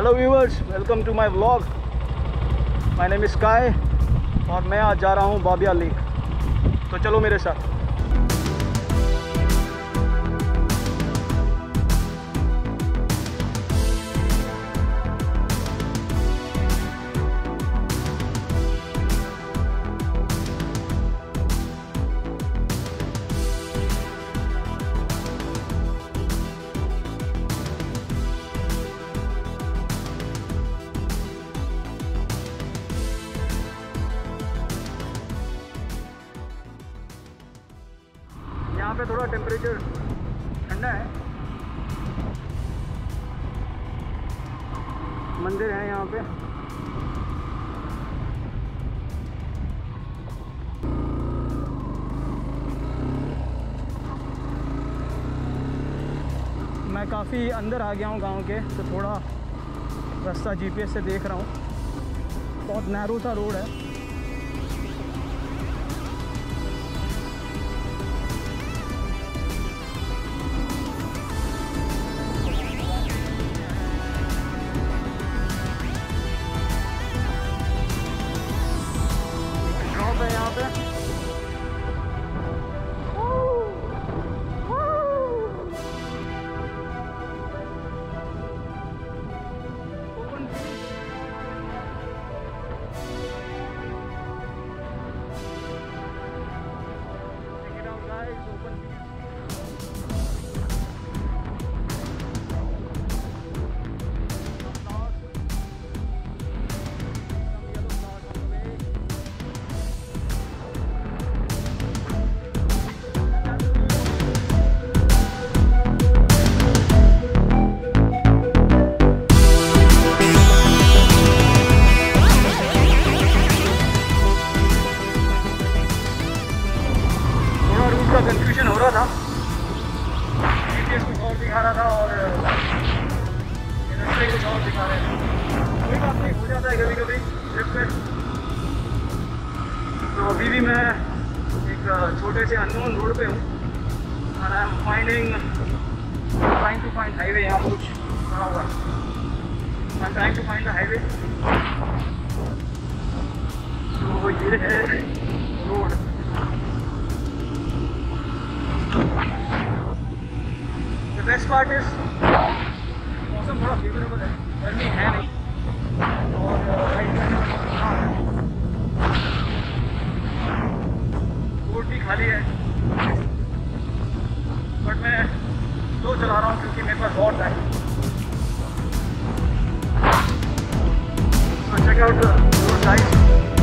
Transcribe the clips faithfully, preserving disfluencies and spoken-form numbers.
Hello viewers, welcome to my vlog. My name is Sky और मैं आज जा रहा हूँ बाबिया लेक। तो चलो मेरे साथ। यहाँ पे थोड़ा टेम्परेचर ठंडा है। मंदिर है यहाँ पे। मैं काफ़ी अंदर आ गया हूँ गांव के, तो थोड़ा रास्ता जीपीएस से देख रहा हूँ। बहुत नैरो सा रोड है। यहाँ पे कंफ्यूजन हो रहा था। जीपीएस कुछ और दिखा रहा था और रास्ते कुछ और दिखा रहे थे। कोई बात नहीं, हो जाता है कभी कभी ट्रिप में। तो अभी भी मैं एक छोटे से अननोन रोड पे हूँ और I am finding trying to find highway. यहाँ पर कुछ खड़ा हुआ I am trying to find the highway. तो ये है road. The best part is मौसम थोड़ा फेवरेबल है, गर्मी है नहीं और रोड भी खाली है। बट मैं स्लो चला रहा हूँ क्योंकि मेरे पास बहुत time. So check out the road guys.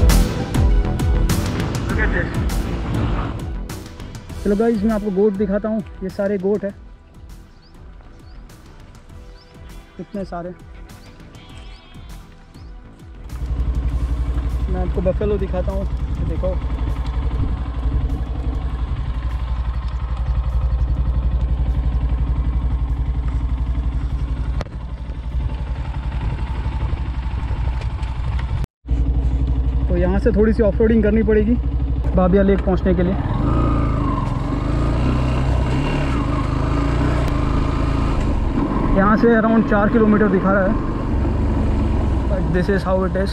Look at this. चलो गाइस, मैं आपको गोट दिखाता हूँ। ये सारे गोट है, इतने सारे। मैं आपको बफेलो दिखाता हूँ, देखो। तो यहाँ से थोड़ी सी ऑफ रोडिंग करनी पड़ेगी बाबिया लेक पहुँचने के लिए। यहाँ से अराउंड चार किलोमीटर दिखा रहा है, but this is how it is.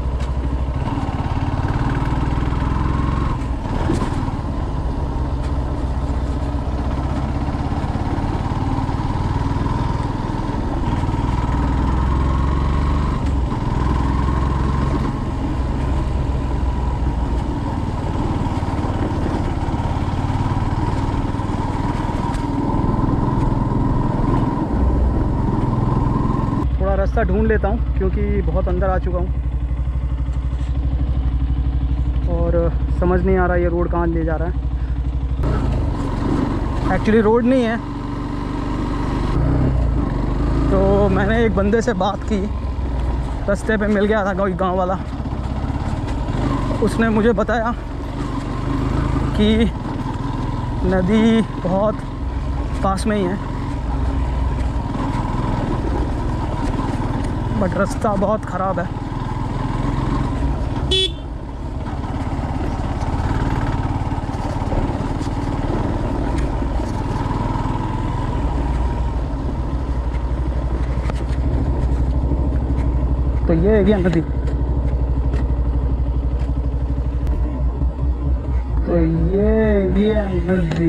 रास्ता ढूंढ लेता हूँ क्योंकि बहुत अंदर आ चुका हूँ और समझ नहीं आ रहा ये रोड कहाँ ले जा रहा है। एक्चुअली रोड नहीं है। तो मैंने एक बंदे से बात की, रास्ते पे मिल गया था कोई गांव वाला। उसने मुझे बताया कि नदी बहुत पास में ही है, बट रास्ता बहुत ख़राब है। तो ये है क्या नदी? तो ये ये नदी।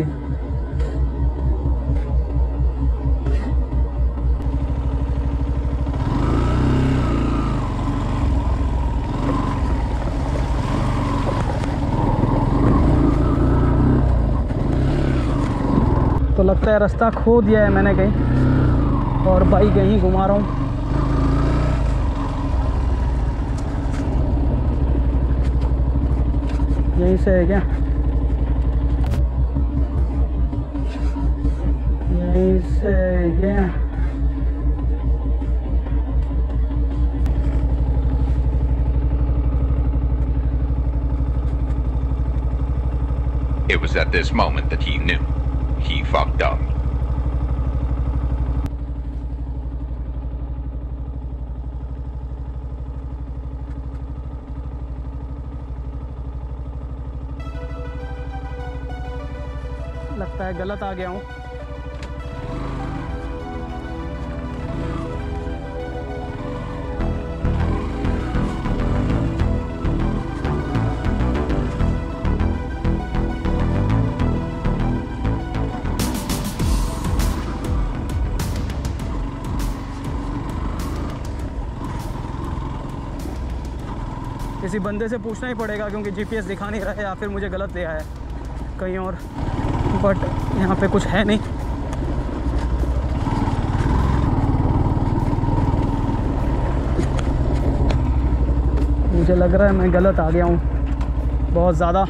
तो लगता है रास्ता खो दिया है मैंने कहीं, और बाइक यहीं घुमा रहा हूँ। यहीं से है क्या? यहीं से है क्या? It was at this moment that he knew he fucked up. लगता है गलत आ गया हूँ। किसी बंदे से पूछना ही पड़ेगा क्योंकि जीपीएस दिखा नहीं रहा है, या फिर मुझे गलत ले आया है कहीं और, बट यहाँ पे कुछ है नहीं। मुझे लग रहा है मैं गलत आ गया हूँ बहुत ज़्यादा।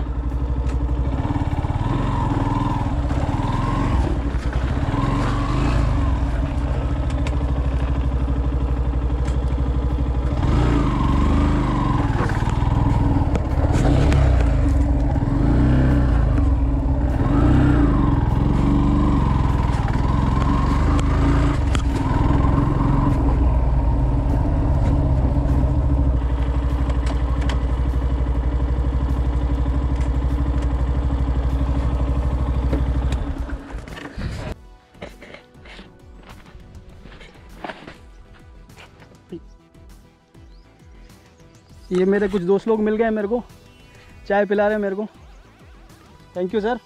ये मेरे कुछ दोस्त लोग मिल गए मेरे को, चाय पिला रहे हैं मेरे को। Thank you sir.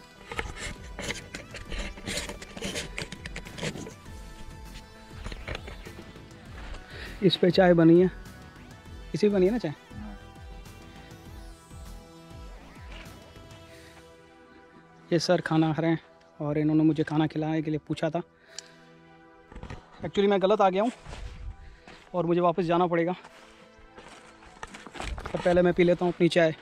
इस पे चाय बनी है, इसी बनी है ना चाय। ये सर खाना खा रहे हैं और इन्होंने मुझे खाना खिलाने के लिए पूछा था। एक्चुअली मैं गलत आ गया हूँ और मुझे वापस जाना पड़ेगा, तो पहले मैं पी लेता हूँ अपनी चाय।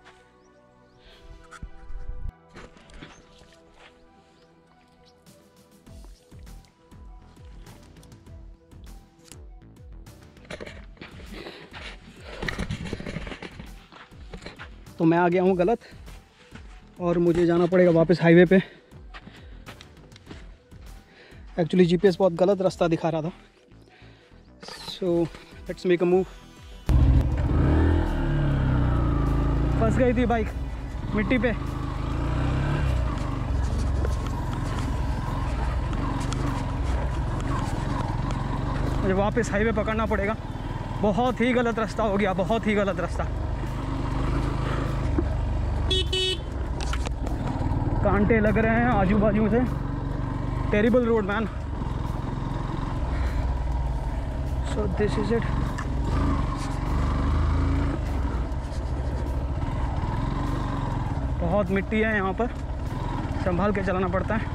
तो मैं आ गया हूँ गलत और मुझे जाना पड़ेगा वापस हाईवे पे। एक्चुअली जीपीएस बहुत गलत रास्ता दिखा रहा था, so let's make a move. फंस गई थी बाइक मिट्टी पे। मुझे वापस हाईवे पकड़ना पड़ेगा। बहुत ही गलत रास्ता हो गया, बहुत ही गलत रास्ता। कांटे लग रहे हैं आजू बाजू से। Terrible road man. So this is it. बहुत मिट्टी है यहाँ पर, संभाल के चलाना पड़ता है।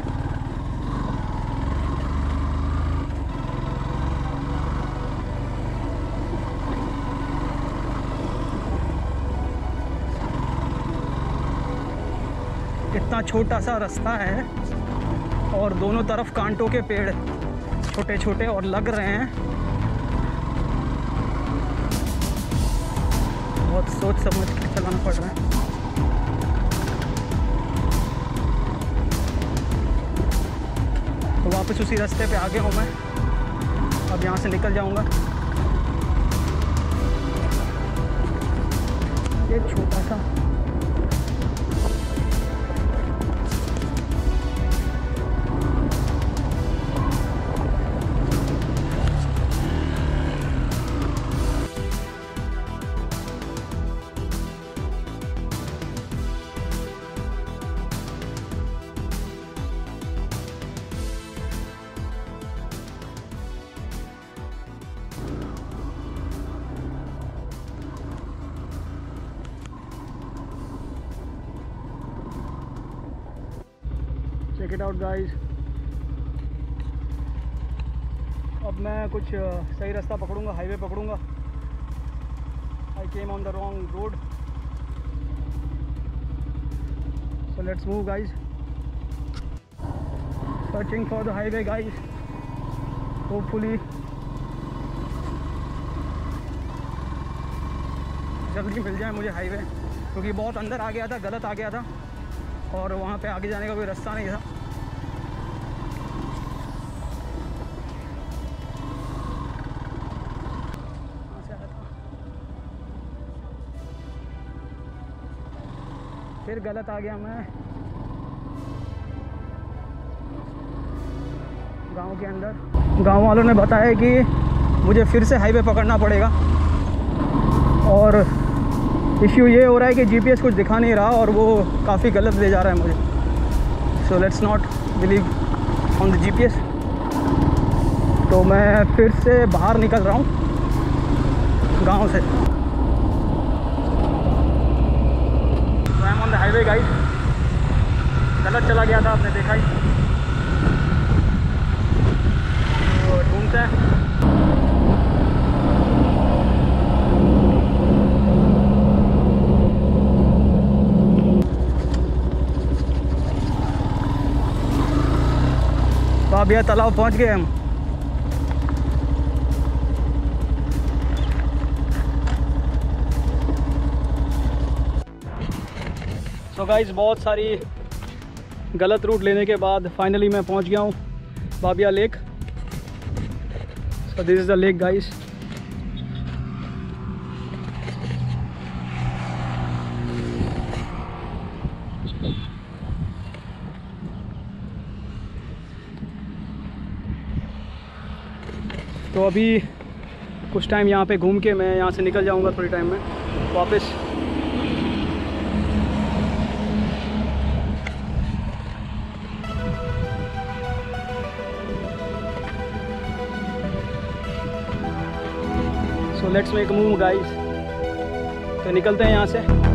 इतना छोटा सा रास्ता है और दोनों तरफ कांटों के पेड़ छोटे छोटे और लग रहे हैं। बहुत सोच समझ के चलाना पड़ रहा है। तो वापस उसी रास्ते पे आगे हूँ मैं। अब यहाँ से निकल जाऊँगा। ये छोटा सा चेक इट आउट गाइस। अब मैं कुछ सही रास्ता पकड़ूंगा, हाईवे पकड़ूंगा। I came on the wrong road, so let's move guys. Searching for the highway guys, hopefully जल्दी मिल जाए मुझे हाईवे, क्योंकि बहुत अंदर आ गया था, गलत आ गया था और वहाँ पे आगे जाने का कोई रास्ता नहीं था। कहाँ से आया था, फिर गलत आ गया मैं गांव के अंदर। गांव वालों ने बताया कि मुझे फिर से हाईवे पकड़ना पड़ेगा और इश्यू ये हो रहा है कि जीपीएस कुछ दिखा नहीं रहा और वो काफ़ी गलत ले जा रहा है मुझे। So let's not believe on the GPS. तो मैं फिर से बाहर निकल रहा हूँ गांव से। तो I am on the highway guys. गलत चला गया था, आपने देखा ही। तो ढूंढते हैं। तो अब यह तालाब पहुंच गए हम। सो गाइस, बहुत सारी गलत रूट लेने के बाद फाइनली मैं पहुंच गया हूं Babia lake. So this is the lake guys. तो अभी कुछ टाइम यहाँ पे घूम के मैं यहाँ से निकल जाऊँगा थोड़ी टाइम में वापस। So let's make move guys. तो निकलते हैं यहाँ से।